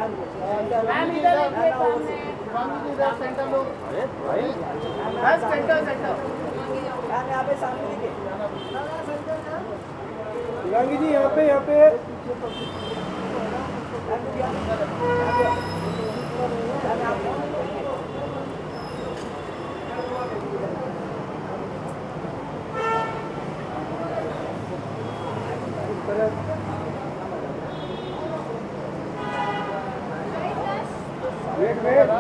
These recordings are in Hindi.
मैम इधर सेंटर लो। बस सेंटर यहाँ पे सामने देखिए। शिवांगी जी यहाँ पे वेट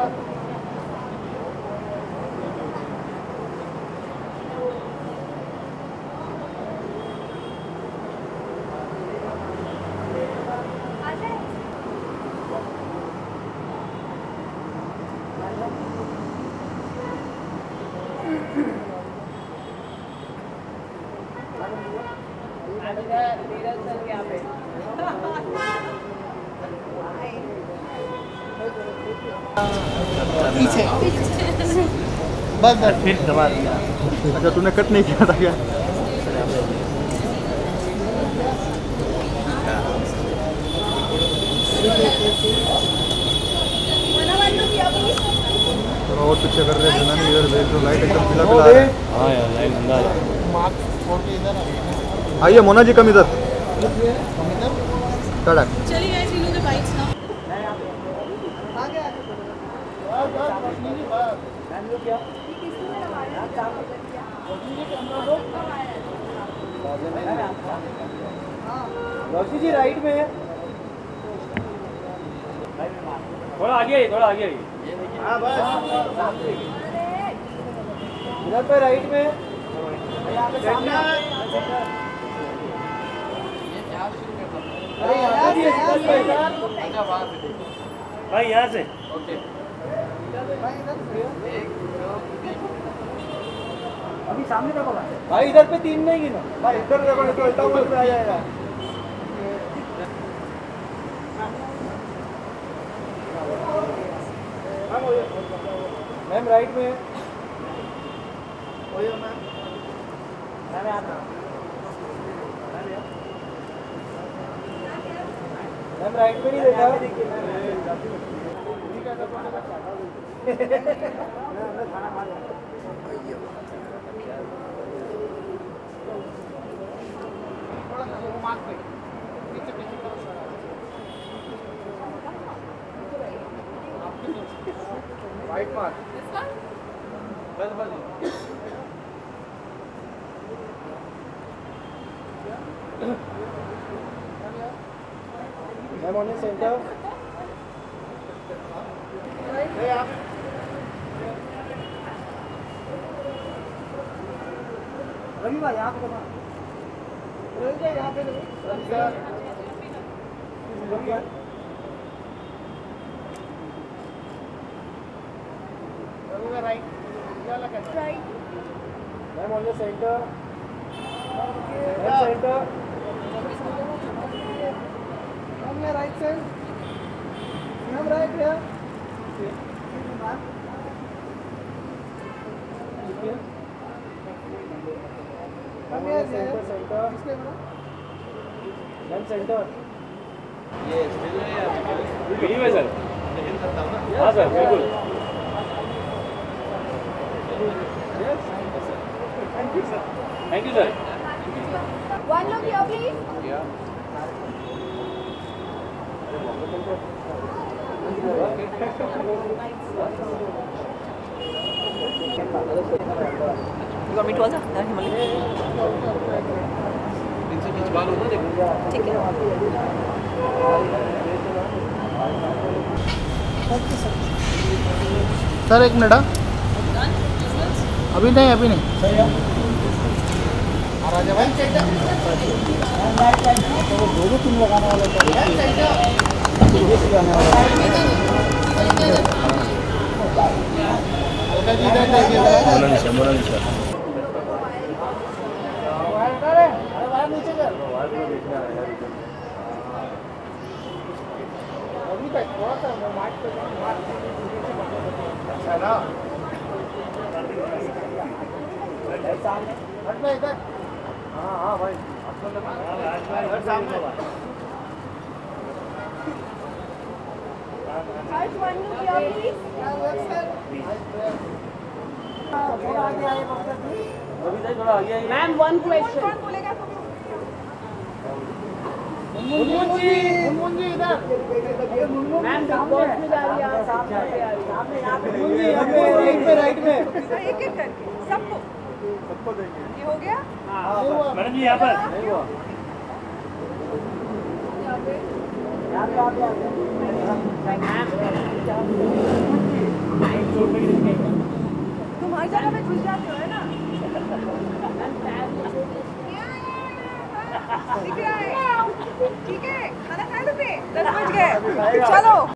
पीछे बस फिर दबा दिया। अच्छा तूने कट नहीं किया था क्या? और पीछे कर रहे हैं ना, इधर देख लो लाइट एकदम पिला पिला है। हाँ यार लाइट अंदर आइए मोना जी कम इधर चलिए guys we know the bikes now. Roshi ji right में है, थोड़ा आगे हाँ बस इधर पे राइट में। अरे यहाँ भी भाई यहाँ से अभी सामने देखो भाई, इधर पे 3 नहीं गिनो भाई, इधर देखो तो उल्टा ऊपर पे आ जाएगा। मैम राइट में मैम राइट में नहीं देखा। White mark. This one? I'm on the center. Hey, up. Ravi भाई यहाँ पे देखो, रवि भाई यहाँ पे देखो। Right. Right. I'm on the center. Center. On your right side. I'm right here. Come here, center. Center. ये स्टिल है या वीडियो है सर? हाँ सर बिल्कुल। Thank you, sir. Thank you, sir. One look here, please. Yeah. You want me to also? इनसे बीच बाल होता देखो। ठीक है। सर एक मिनट। अभी नहीं दो तीन लगाने वाले हाँ भाई सामने Harsh one look here please थोड़ा आगे आइए। मैम वन क्वेश्चन कौन बोलेगा मुनमुन जी इधर मैम बॉस में जा रही है सामने आ रही है मुनमुन जी यहाँ पे राइट में एक एक करके सबको देंगे ये हो गया मैडम जी यहाँ पर नहीं हुआ। तुम हर जगह पे घुस जाते हो है ना दिख रहा है ठीक है खाना खा लो पे 10 बज गए चलो